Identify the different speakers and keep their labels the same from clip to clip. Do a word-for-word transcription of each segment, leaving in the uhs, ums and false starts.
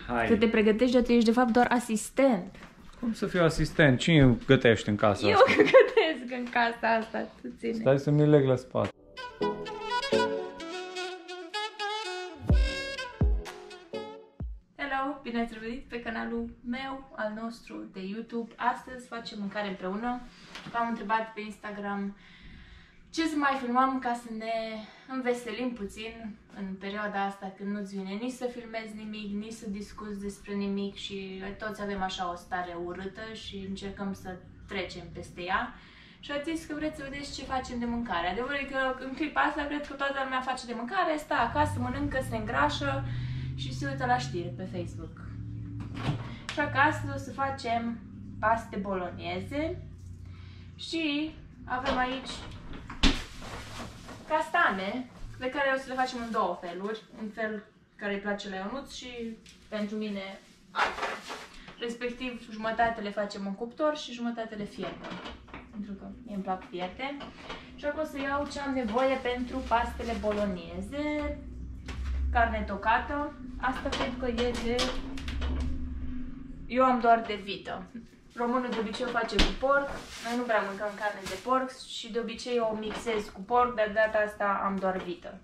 Speaker 1: Hai.
Speaker 2: Că te pregătești, dar tu ești de fapt doar asistent.
Speaker 1: Cum să fiu asistent? Cine gătește în casa
Speaker 2: Eu
Speaker 1: asta?
Speaker 2: Eu gătesc în casa asta, tu ține.
Speaker 1: Stai să mi leg la spate.
Speaker 2: Hello, bine ați revenit pe canalul meu, al nostru de YouTube. Astăzi facem mâncare împreună. V-am întrebat pe Instagram ce să mai filmăm ca să ne înveselim puțin în perioada asta când nu-ți vine nici să filmezi nimic, nici să discuți despre nimic și toți avem așa o stare urâtă și încercăm să trecem peste ea. Și ați zis că vreți să vedeți ce facem de mâncare. Adevărul e că în clipa asta cred că toată lumea face de mâncare, stă acasă, mănâncă, se îngrașă și se uită la știri pe Facebook. Așa că astăzi o să facem paste bolognese și avem aici castane, pe care o să le facem în două feluri. Un fel care îi place la Ionuț și pentru mine altfel. Respectiv, jumătate le facem în cuptor și jumătate le fiertem. Pentru că mie îmi plac fierte. Și acum o să iau ce am nevoie pentru pastele bolognese. Carne tocată. Asta cred că e de... Eu am doar de vită. Românul de obicei o face cu porc. Noi nu prea mâncăm carne de porc și de obicei o mixez cu porc, dar de data asta am doar vită.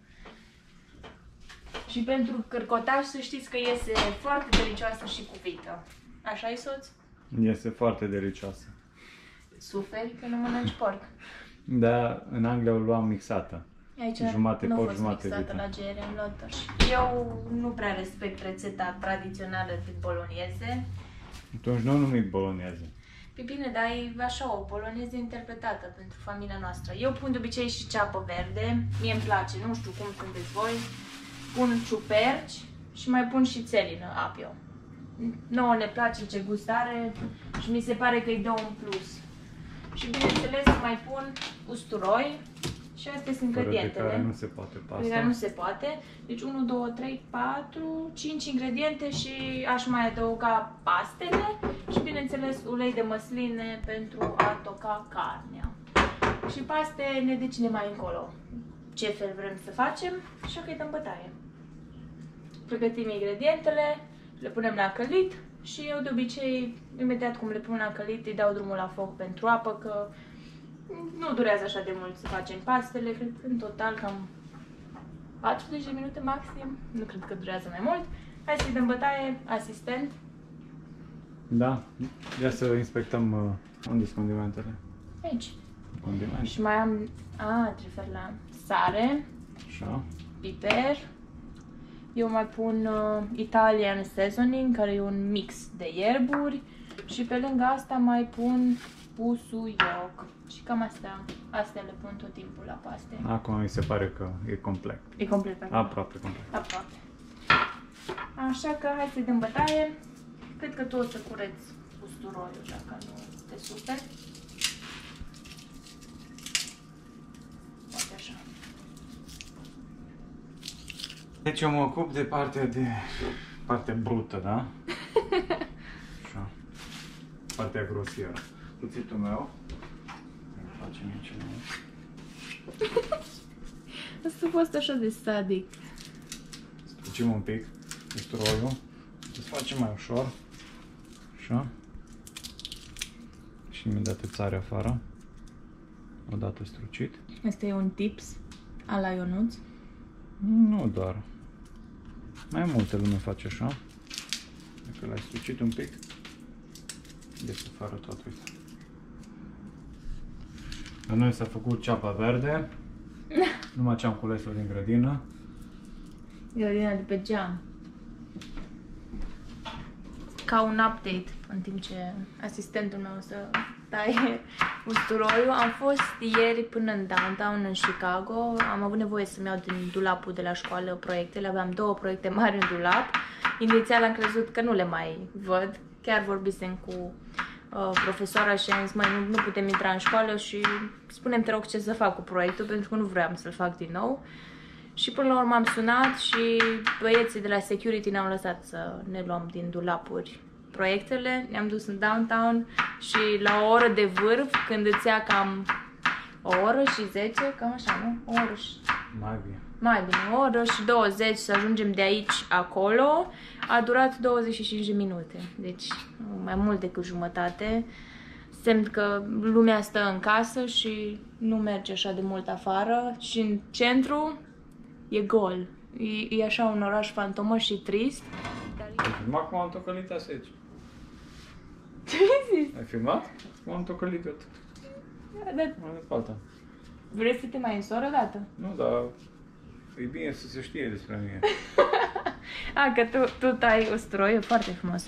Speaker 2: Și pentru cărcotaș să știți că iese foarte delicioasă și cu vită. Așa-i, soț?
Speaker 1: Iese foarte delicioasă.
Speaker 2: Suferi că nu mănânci porc.
Speaker 1: Da, în Anglia o luam mixată.
Speaker 2: Aici
Speaker 1: jumate
Speaker 2: nu a
Speaker 1: porc,
Speaker 2: fost
Speaker 1: jumate
Speaker 2: mixată
Speaker 1: vită.
Speaker 2: la G R M Lotto. Eu nu prea respect rețeta tradițională de bolognese.
Speaker 1: Atunci nu numit bolognese.
Speaker 2: Păi bine, dar e așa o bolognese interpretată pentru familia noastră. Eu pun de obicei și ceapă verde. Mie îmi place, nu știu cum sunteți voi. Pun ciuperci și mai pun și țelină, apio. Nouă ne place ce gust are și mi se pare că îi dă un plus. Și bineînțeles mai pun usturoi și astea sunt ingredientele.
Speaker 1: De care nu se poate pasta.
Speaker 2: De care nu se poate. Deci unu, doi, trei, patru, cinci ingrediente și aș mai adăuga pastele și bineînțeles ulei de măsline pentru a toca carnea. Și paste ne decide mai încolo ce fel vrem să facem, așa că îi dăm bătaie. Pregătim ingredientele, le punem la călit și eu de obicei, imediat cum le pun la călit, îi dau drumul la foc pentru apă, că nu durează așa de mult să facem pastele, cred că în total cam patruzeci de minute maxim, nu cred că durează mai mult. Hai să-i dăm bătaie, asistent.
Speaker 1: Da, ia să inspectăm uh, unde sunt condimentele.
Speaker 2: Aici.
Speaker 1: Condimente.
Speaker 2: Și mai am, a, trebuie la sare,
Speaker 1: Așa.
Speaker 2: piper. Eu mai pun uh, Italian Seasoning, care e un mix de ierburi. Și pe lângă asta mai pun usuioc. Și cam astea, astea le pun tot timpul la paste.
Speaker 1: Acum mi se pare că e complet.
Speaker 2: E complet pe acolo.
Speaker 1: Aproape complet.
Speaker 2: Aproape. Așa că hai să-i dăm bătaie. Cred că tu o să cureți usturoiul, dacă nu te superi. Poate așa.
Speaker 1: Deci eu mă ocup de partea de... partea brută, da? Așa. Partea grosieră. Cuțitul meu. Îl facem aici.
Speaker 2: Asta a fost așa de sadic.
Speaker 1: Strucim un pic usturoiul. Să facem mai ușor. Așa. Și imediat îți sare afară. Odată strucit.
Speaker 2: Asta e un tips a la Ionuț.
Speaker 1: Nu doar. Mai multe lume face așa. Dacă l-ai strucit un pic, iese afară tot, uite. La noi s-a făcut ceapa verde. Numai ce am cules-o din grădină.
Speaker 2: Grădina de pe geam. Ca un update, în timp ce asistentul meu o să taie usturoiul. Am fost ieri până în downtown, în Chicago. Am avut nevoie să-mi iau din dulapul de la școală proiectele. Aveam două proiecte mari în dulap. Inițial am crezut că nu le mai văd. Chiar vorbisem cu uh, profesoara și am zis, măi, nu, nu putem intra în școală și spune-mi, te rog, ce să fac cu proiectul, pentru că nu vreau să-l fac din nou. Și până la urmă am sunat și băieții de la security ne-au lăsat să ne luăm din dulapuri proiectele. Ne-am dus în downtown și la o oră de vârf, când îți ia cam o oră și zece, cam așa, nu? O oră și
Speaker 1: Mai bine.
Speaker 2: Mai bine, o oră și douăzeci să ajungem de aici acolo. A durat douăzeci și cinci de minute. Deci mai mult decât jumătate. Semn că lumea stă în casă și nu merge așa de mult afară. Și în centru e gol. E, e așa un oraș fantomos și trist.
Speaker 1: Ai filmat cum am tocălit aseci?
Speaker 2: Ce ai zis?
Speaker 1: Ai filmat? Cum am tocălit eu?
Speaker 2: Da.
Speaker 1: Mai departe.
Speaker 2: Vrei să te mai însori o dată?
Speaker 1: Nu, dar e bine să se știe despre mine.
Speaker 2: A, că tu, tu tai usturoi, e foarte frumos.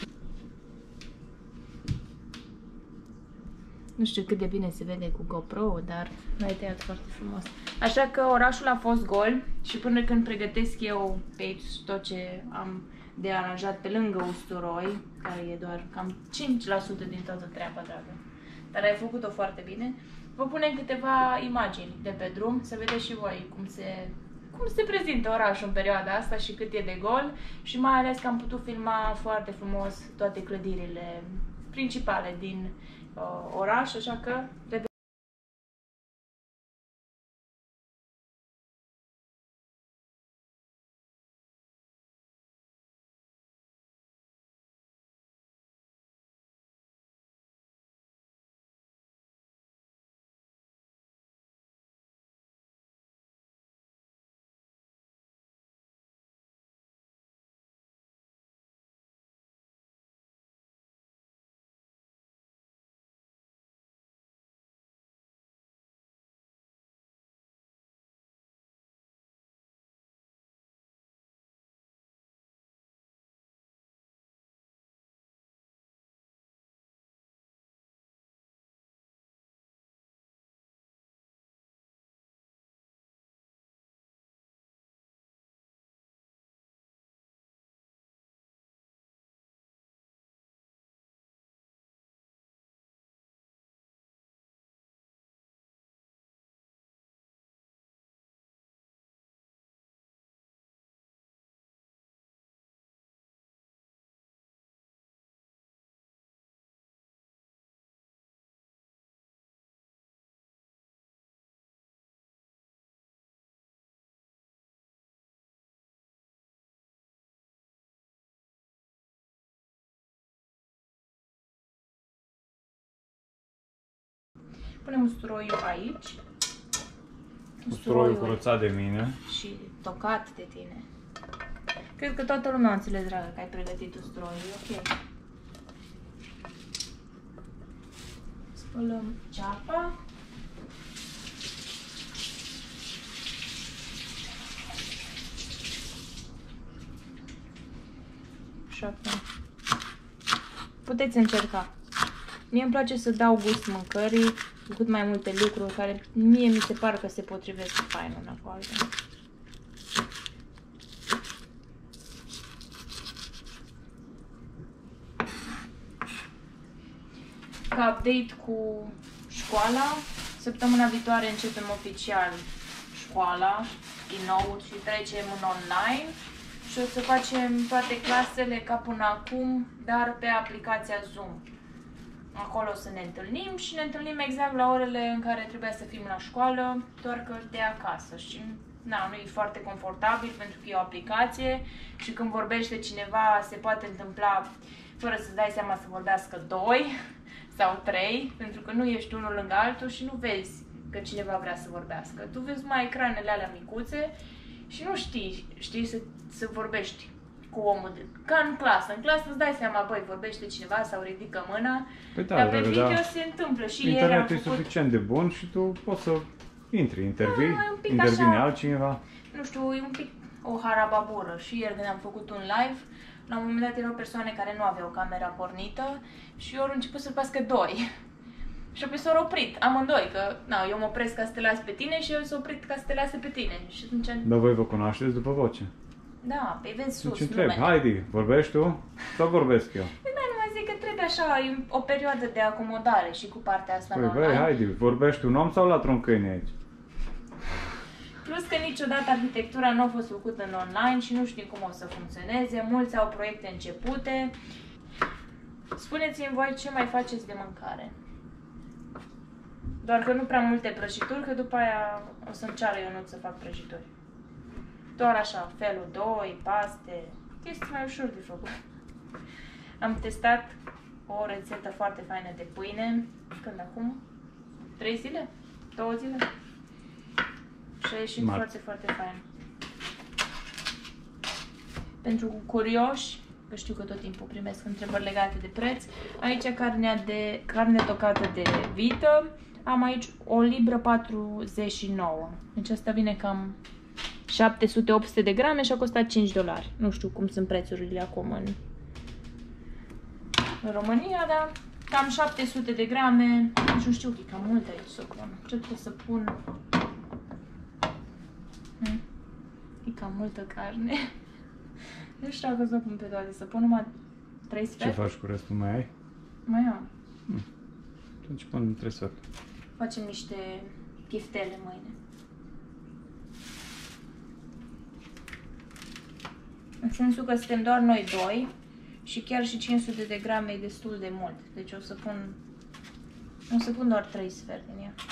Speaker 2: Nu știu cât de bine se vede cu GoPro, dar l-ai tăiat foarte frumos. Așa că orașul a fost gol și până când pregătesc eu pe aici tot ce am de aranjat pe lângă usturoi, care e doar cam cinci la sută din toată treaba, dragă. Dar ai făcut-o foarte bine. Vă punem câteva imagini de pe drum, să vedeți și voi cum se, cum se prezintă orașul în perioada asta și cât e de gol. Și mai ales că am putut filma foarte frumos toate clădirile principale din uh, oraș, așa că trebuie. Punem usturoiul aici.
Speaker 1: Usturoiul curățat de mine.
Speaker 2: Și tocat de tine. Cred că toată lumea a înțeles, dragă, că ai pregătit usturoiul. Ok. Spălăm ceapa. Așa că puteți încerca. Mie îmi place să dau gust mâncării cu cât mai multe lucruri care mie mi se pare că se potrivesc fain una cu alta. Ca update cu școala, săptămâna viitoare începem oficial școala din nou și trecem în online și o să facem toate clasele ca până acum, dar pe aplicația Zoom. Acolo o să ne întâlnim și ne întâlnim exact la orele în care trebuia să fim la școală, doar că de acasă. Și na, nu e foarte confortabil pentru că e o aplicație și când vorbește cineva se poate întâmpla fără să-ți dai seama să vorbească doi sau trei, pentru că nu ești unul lângă altul și nu vezi că cineva vrea să vorbească. Tu vezi mai ecranele alea micuțe și nu știi, știi să, să vorbești cu omul, de, ca în clasă. În clasă îți dai seama, băi, vorbește cineva sau ridică mâna,
Speaker 1: păi da,
Speaker 2: dar pe
Speaker 1: dragă,
Speaker 2: video
Speaker 1: da.
Speaker 2: se întâmplă și
Speaker 1: internetul
Speaker 2: făcut...
Speaker 1: e suficient de bun și tu poți să intri, intervii,
Speaker 2: da,
Speaker 1: intervine
Speaker 2: așa,
Speaker 1: altcineva.
Speaker 2: Nu știu, e un pic o harababură. Și ieri când am făcut un live, la un moment dat erau persoane care nu aveau camera pornită și eu au început să-l pască doi. Și apoi s-au oprit, amândoi, că na, eu mă opresc ca să te las pe tine și eu s-au oprit ca să te lase pe tine. Și atunci...
Speaker 1: Dar voi vă cunoașteți după voce.
Speaker 2: Da, pe vezi sus,
Speaker 1: deci întreb,
Speaker 2: numele.
Speaker 1: Heidi, vorbești tu sau vorbesc eu?
Speaker 2: Da, nu mai zic că trebuie așa, e o perioadă de acomodare și cu partea asta
Speaker 1: Păi,
Speaker 2: online.
Speaker 1: băi, Heidi, vorbești un om sau la un câine aici?
Speaker 2: Plus că niciodată arhitectura nu a fost făcută în online și nu știm cum o să funcționeze. Mulți au proiecte începute. Spuneți-mi voi ce mai faceți de mâncare. Doar că nu prea multe prăjituri, că după aia o să-mi ceară Ionuț să fac prăjituri. Doar așa, felul doi, paste, chestii mai ușor de făcut. Am testat o rețetă foarte faină de pâine, când acum? trei zile? două zile? Și a ieșit
Speaker 1: Marți.
Speaker 2: foarte, foarte fain. Pentru curioși, că știu că tot timpul primesc întrebări legate de preț, aici carnea de, carne tocată de vită, am aici o libră patruzeci și nouă. Deci asta vine cam șapte sute opt sute de grame și a costat cinci dolari. Nu știu cum sunt prețurile acum în, în România, dar cam șapte sute de grame. Nici nu știu, e cam mult aici să pun. Cred că să pun... Hmm? E cam multă carne. Nu știu dacă să pun pe toate, să pun numai trei sfert.
Speaker 1: Ce faci cu restul? Mai ai?
Speaker 2: Mai am.
Speaker 1: Hmm. Atunci pun trei sfert.
Speaker 2: Facem niște pieftele mâine. În sensul că suntem doar noi doi și chiar și cinci sute de grame e destul de mult. Deci o să pun, o să pun doar trei sfert din ea.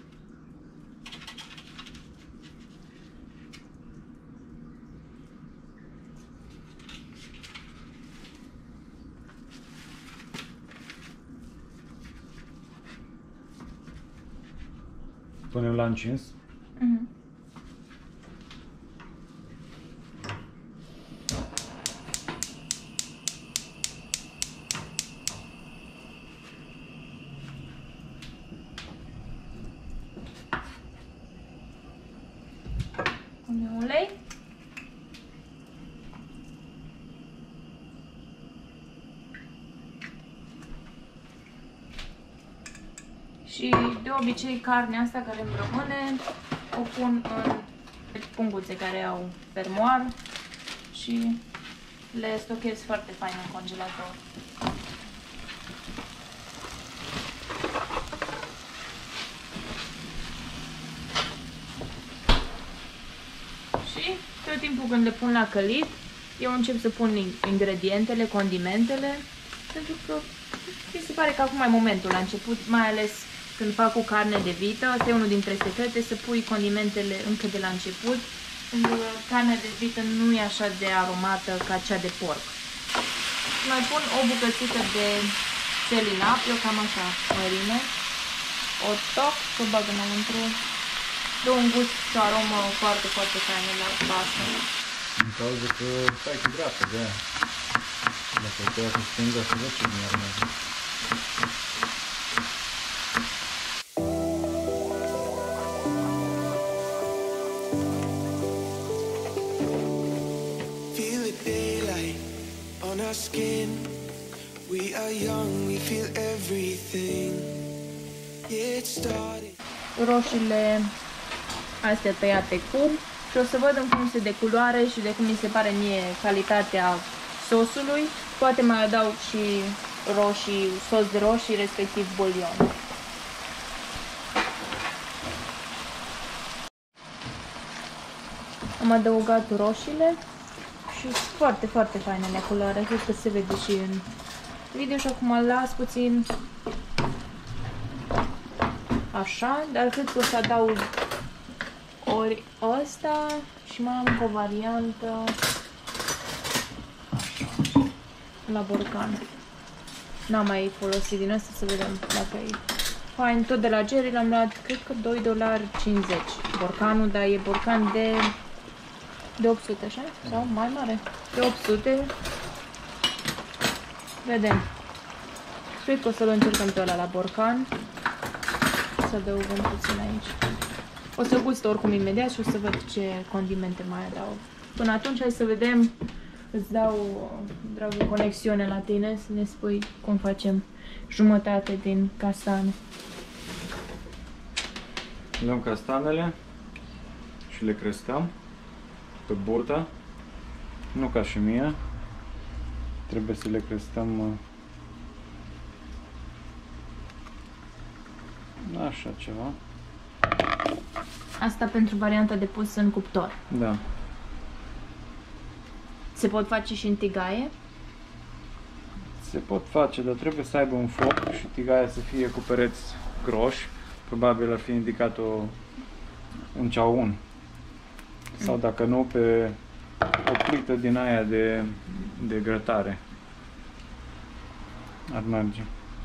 Speaker 1: Punem la încins.
Speaker 2: Mhm. Punem ulei. Și de obicei carnea asta care îmi rămâne o pun în punguțe care au fermoar și le stochez foarte fain în congelator. Și tot timpul când le pun la călit, eu încep să pun ingredientele, condimentele, pentru că mi se pare că acum e momentul la început, mai ales când fac cu carne de vită. Asta e unul dintre secrete, să pui condimentele încă de la început, pentru că carnea de vită nu e așa de aromată ca cea de porc. Mai pun o bucățică de selinap, eu cam așa mărime, o toc, să o bag înăuntru, dă un gust și o aromă foarte, foarte faină la pastă.
Speaker 1: În cauza că stai cu dreapta de aia. Dacă te ia cu stânga, să văd ce bine urmează.
Speaker 3: Feel the daylight on our skin. We are young, we feel everything. Yeah, it started.
Speaker 2: Roșiile astea tăiate cum și o să văd în funcție de culoare și de cum mi se pare mie calitatea sosului. Poate mai adaug și roșii, sos de roșii, respectiv bulion. Am adăugat roșiile și sunt foarte, foarte fainele culoare. Cred că se vede și în video și acum las puțin așa, dar cred că o să adaug ori ăsta și mai am o variantă așa, la borcan. N-am mai folosit din asta, să vedem dacă e fain. Tot de la Jerry l-am luat, cred că doi dolari cincizeci borcanul, dar e borcan de, de opt sute, așa? Sau mai mare? De opt sute. Vedem. Cred că o să-l încercăm pe ăla la borcan. Să adăugăm puțin aici. O să gust oricum imediat și o să văd ce condimente mai adaug. Până atunci, hai să vedem. Îți dau, dragă, conexiune la tine să ne spui cum facem jumătate din castane.
Speaker 1: Luăm castanele și le crestăm pe burtă. Nu ca și mie. Trebuie să le crestăm așa ceva.
Speaker 2: Asta pentru varianta de pus în cuptor.
Speaker 1: Da.
Speaker 2: Se pot face și în tigaie?
Speaker 1: Se pot face, dar trebuie să aibă un foc și tigaia să fie cu pereți groși, probabil ar fi indicat o, un ceaun. Sau dacă nu, pe o plită din aia de, de grătare. Ar merge.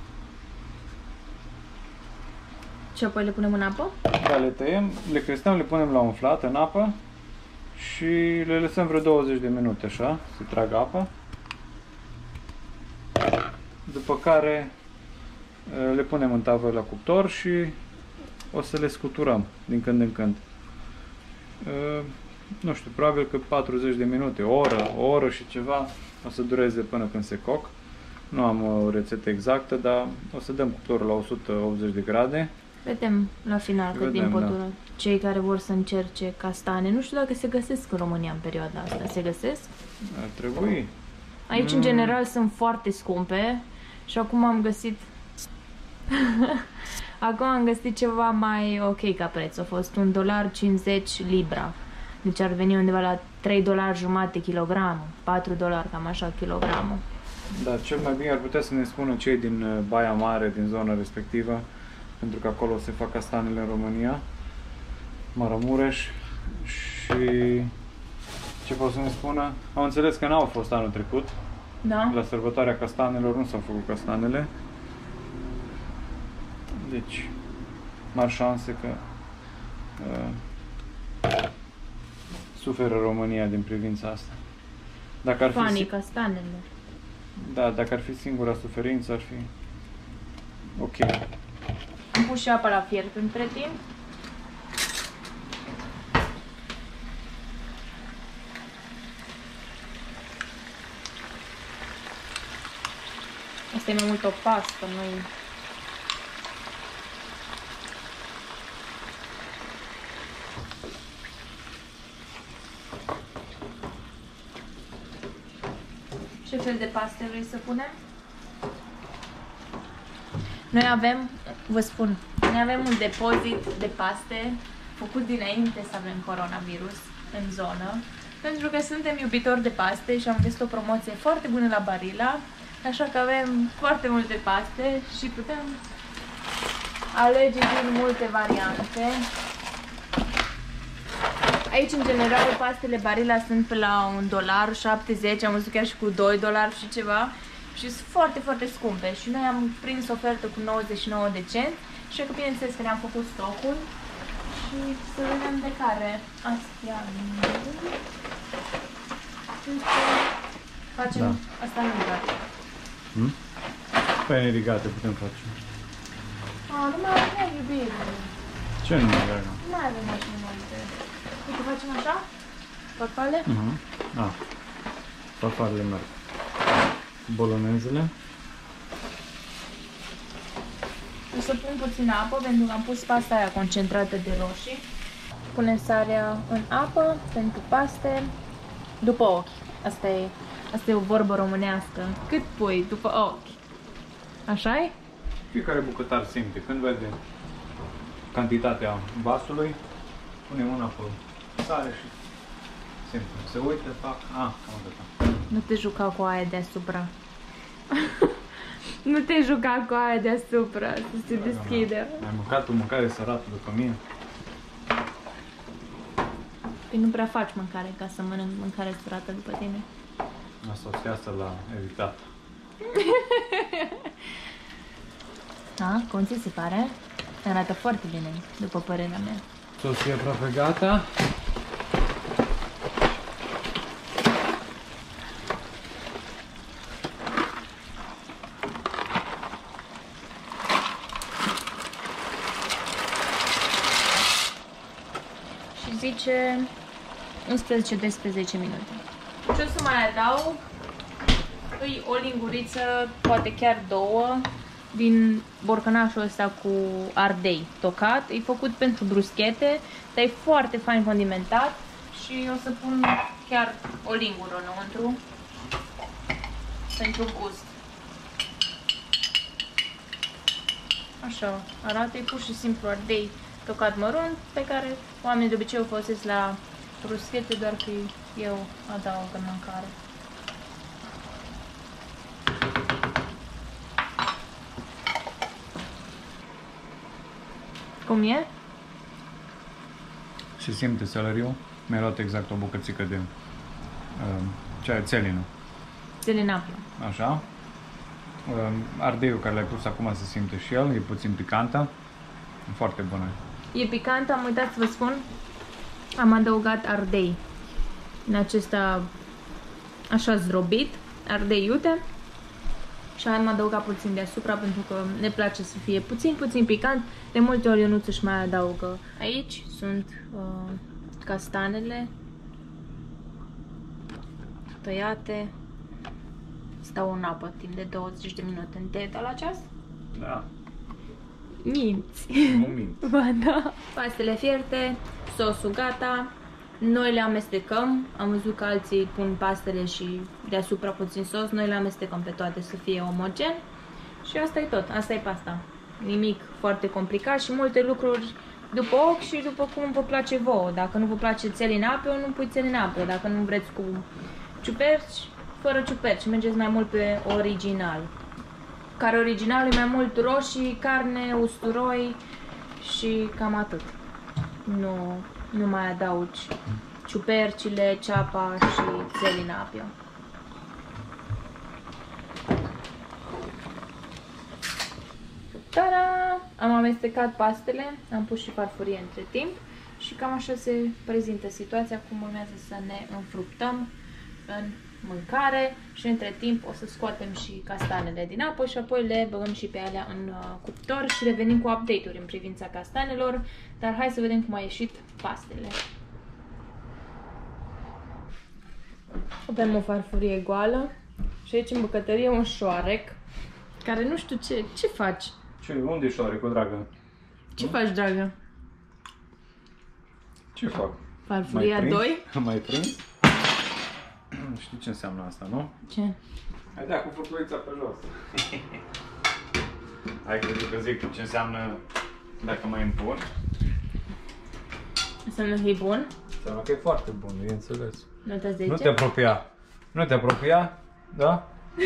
Speaker 2: Și apoi le punem în apă?
Speaker 1: Da, le tăiem, le crestăm, le punem la umflat în apă și le lăsăm vreo douăzeci de minute, așa, să tragă apă. După care le punem în tavă la cuptor și o să le scuturăm din când în când. Nu știu, probabil că patruzeci de minute, o oră, o oră și ceva o să dureze până când se coc. Nu am o rețetă exactă, dar o să dăm cuptorul la o sută optzeci de grade.
Speaker 2: Vedem la final cât
Speaker 1: Vedem,
Speaker 2: timp pot
Speaker 1: da.
Speaker 2: dura. Cei care vor să încerce castane, nu știu dacă se găsesc în România în perioada asta. Se găsesc?
Speaker 1: Ar trebui.
Speaker 2: Aici,
Speaker 1: Mm.
Speaker 2: în general, sunt foarte scumpe și acum am găsit... acum am găsit ceva mai ok ca preț. A fost un dolar cincizeci libra. Deci ar veni undeva la trei dolari jumate kilogramul, patru dolari, cam așa, kilogramul.
Speaker 1: Da, cel mai bine ar putea să ne spună cei din uh, Baia Mare, din zona respectivă, pentru că acolo se fac castanele în România, Maramureș, și ce pot să ne spună? Am înțeles că n-au fost anul trecut,
Speaker 2: Da?
Speaker 1: la sărbătoarea castanelor nu s-au făcut castanele, deci mari șanse că uh, suferă România din privința asta. Dacă ar fi
Speaker 2: Fanii
Speaker 1: si-
Speaker 2: castanelor.
Speaker 1: Da, dacă ar fi singura suferință, ar fi ok.
Speaker 2: Am pus și apă la fiert între timp. Asta e mai mult o pastă, nu. Ce fel de paste vrei să punem? Noi avem, vă spun, noi avem un depozit de paste făcut dinainte să avem coronavirus în zonă, pentru că suntem iubitori de paste și am găsit o promoție foarte bună la Barilla, așa că avem foarte multe paste și putem alege din multe variante. Aici, în general, pastele Barilla sunt pe la un dolar șaptezeci, am văzut chiar și cu doi dolari și ceva. Și sunt foarte, foarte scumpe. Și noi am prins ofertă cu nouăzeci și nouă de cenți. Și că, bineînțeles, că ne-am făcut stocul. Și să vedem de care. Astea. Facem
Speaker 1: Da.
Speaker 2: asta în rigate.
Speaker 1: Hmm? Păi irigate putem face.
Speaker 2: A, nu mai avem iubire.
Speaker 1: Ce nu mai avem?
Speaker 2: Nu mai avem așa multe. Uite, facem așa? Farfalle?
Speaker 1: Uh-huh. Ah, farfarele merg. Bolonezele.
Speaker 2: O să pun puțin apă pentru că am pus pasta aia concentrată de roșii. Punem sarea în apă pentru paste după ochi. Asta e, asta e o vorbă românească. Cât pui după ochi. Așa-i?
Speaker 1: Fiecare bucătar simte. Când vede cantitatea vasului, pune mâna pe sare și simte. Se uită, fac, ah, cam atâta.
Speaker 2: Nu te juca cu aia deasupra. Nu te juca cu aia deasupra, să se deschidă.
Speaker 1: Ai mâncat o mâncare sărată după mine?
Speaker 2: Păi nu prea faci mâncare ca să mănânc mâncare surată după tine.
Speaker 1: Asta o să iasă la evitat.
Speaker 2: Da? Cum ți se pare? Arată foarte bine, după părerea mea.
Speaker 1: Sosul e aproape gata.
Speaker 2: Și zice unsprezece doisprezece minute. Ce o să mai adaug? Îi o linguriță, poate chiar două, din borcănașul ăsta cu ardei tocat. E făcut pentru bruschete, dar e foarte fain condimentat și o să pun chiar o lingură înăuntru pentru gust. Așa arată, e pur și simplu ardei tocat mărunt, pe care oamenii de obicei o folosesc la bruschete, doar că eu adaug în mâncare. Cum e?
Speaker 1: Se simte seleriul. Mi-a luat exact o bucățică de uh, ce are țelină.
Speaker 2: Țelinapă.
Speaker 1: Așa. Uh, ardeiul care l-ai pus acum se simte și el, e puțin picantă. E foarte bună.
Speaker 2: E picantă, am uitat să vă spun. Am adăugat ardei. În acesta așa zdrobit, ardei iute. Și am adăugat puțin deasupra pentru că ne place să fie puțin, puțin picant. De multe ori Ionuț își mai adaugă. Aici sunt uh, castanele tăiate. Stau în apă timp de douăzeci de minute. În te la ceas?
Speaker 1: Da.
Speaker 2: Minți.
Speaker 1: Nu mint.
Speaker 2: Ba da. Pastele fierte, sosul gata. Noi le amestecăm. Am văzut că alții pun pastele și deasupra puțin sos. Noi le amestecăm pe toate să fie omogen. Și asta e tot. Asta e pasta. Nimic foarte complicat și multe lucruri după ochi și după cum vă place vouă. Dacă nu vă place țelinapă, nu pui țelinapă. Dacă nu vreți cu ciuperci, fără ciuperci. Mergeți mai mult pe original. Care original e mai mult roșii, carne, usturoi și cam atât. Nu, nu mai adaugi ciupercile, ceapa și țelinapă. Ta-da! Am amestecat pastele, am pus și farfurie între timp și cam așa se prezintă situația, acum urmează să ne înfruptăm în mâncare și între timp o să scoatem și castanele din apă și apoi le băgăm și pe alea în uh, cuptor și revenim cu update-uri în privința castanelor, dar hai să vedem cum a ieșit pastele. Avem o farfurie goală și aici în bucătărie un șoarec care nu știu ce, ce faci?
Speaker 1: Ce? Unde e șoarecul, dragă?
Speaker 2: Ce nu? faci, dragă?
Speaker 1: Ce fac?
Speaker 2: Farfuria doi?
Speaker 1: Am mai prins? Știi ce înseamnă asta, nu?
Speaker 2: Ce?
Speaker 1: Hai da, cu furculița pe jos. Hai crezut că zic ce înseamnă dacă mai împun.
Speaker 2: Înseamnă că e bun?
Speaker 1: Înseamnă că e foarte bun, bineînțeles.
Speaker 2: Nota zece?
Speaker 1: Nu te apropia. Nu te apropia, da?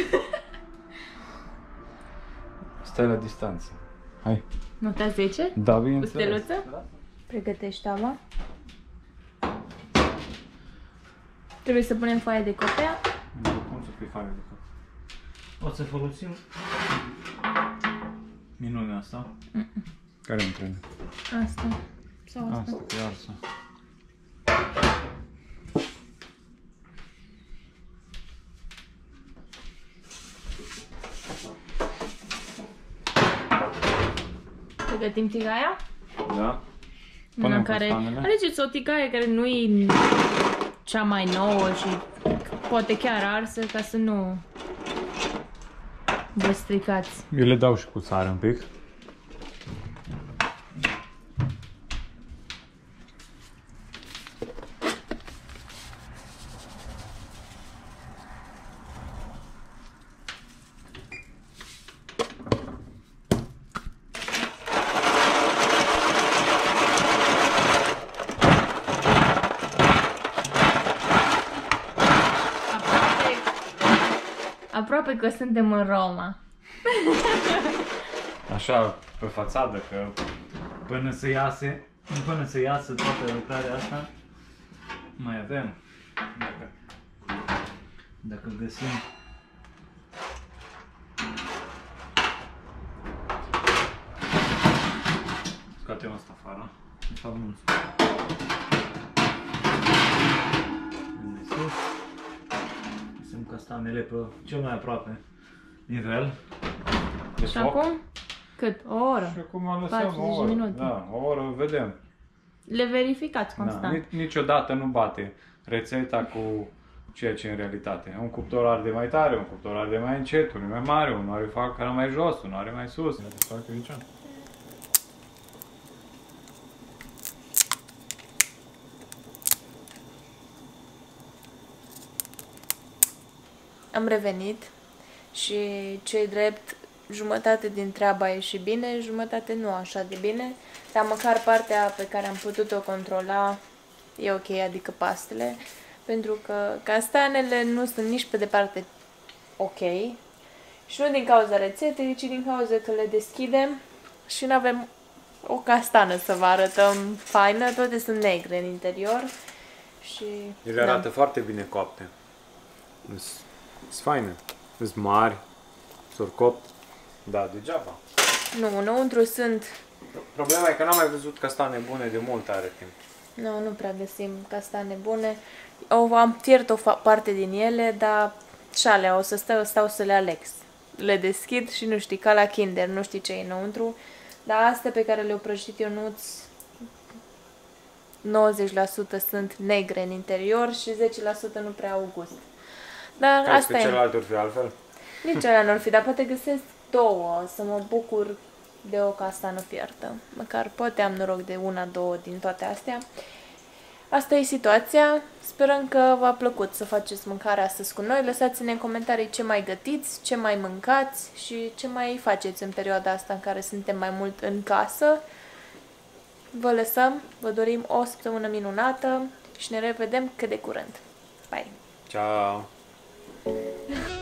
Speaker 1: Stai la distanță. Hai.
Speaker 2: Nota zece?
Speaker 1: Da,
Speaker 2: Cu
Speaker 1: bineînțeles.
Speaker 2: steluță? Da. Pregătești tava. Trebuie să punem foaia de copea.
Speaker 1: Cum să fie foaia de copea? O să folosim minunea asta. Mm -mm. Care între?
Speaker 2: Asta. Sau asta?
Speaker 1: Asta, e arsă.
Speaker 2: Pregătim tigaia?
Speaker 1: Da.
Speaker 2: Una care... Alegeți o tigaie care nu e cea mai nouă și poate chiar arsă ca să nu vă stricați.
Speaker 1: Eu le dau și cu sare un pic.
Speaker 2: Aproape că suntem în Roma.
Speaker 1: Așa, pe fațadă, că până să iasă, până să iasă toată lucrarea asta, mai avem. Dacă, dacă găsim scoatem asta afară. De fapt nu. Sunt castanele pe cel mai aproape nivel de
Speaker 2: și
Speaker 1: foc.
Speaker 2: acum? Cât? O oră?
Speaker 1: Și acum lăsăm o oră.
Speaker 2: Minute.
Speaker 1: Da, o oră, vedem.
Speaker 2: Le verificați constant.
Speaker 1: Da, niciodată nu bate rețeta cu ceea ce e în realitate. Un cuptor arde mai tare, un cuptor arde mai încet, unul mai mare, unul are facara mai jos, unul are mai sus.
Speaker 2: Am revenit și ce-i drept, jumătate din treaba a ieșit bine, jumătate nu așa de bine, dar măcar partea pe care am putut-o controla e ok, adică pastele, pentru că castanele nu sunt nici pe departe ok și nu din cauza rețetei, ci din cauza că le deschidem și nu avem o castană să vă arătăm faină, toate sunt negre în interior și...
Speaker 1: Ele arată foarte bine coapte. Sunt faine. Sunt mari, s-or copt. Da, degeaba.
Speaker 2: Nu, înăuntru sunt...
Speaker 1: Problema e că n-am mai văzut castane bune de mult are timp.
Speaker 2: Nu, nu prea găsim castane bune. O, am fiert o parte din ele, dar și alea o să stau, stau să le aleg. Le deschid și nu știi, ca la Kinder, nu știi ce e înăuntru. Dar astea pe care le-au prăjit Ionuț, nouăzeci la sută sunt negre în interior și zece la sută nu prea au gust. Dar
Speaker 1: Crezi
Speaker 2: asta
Speaker 1: că
Speaker 2: e.
Speaker 1: celelalte ori fi altfel?
Speaker 2: Nici alea nu-ar fi, dar poate găsesc două, să mă bucur de o castană fiertă. Măcar poate am noroc de una, două din toate astea. Asta e situația. Sperăm că v-a plăcut să faceți mâncare astăzi cu noi. Lăsați-ne în comentarii ce mai gătiți, ce mai mâncați și ce mai faceți în perioada asta în care suntem mai mult în casă. Vă lăsăm, vă dorim o săptămână minunată și ne revedem cât de curând. Bye!
Speaker 1: Ciao!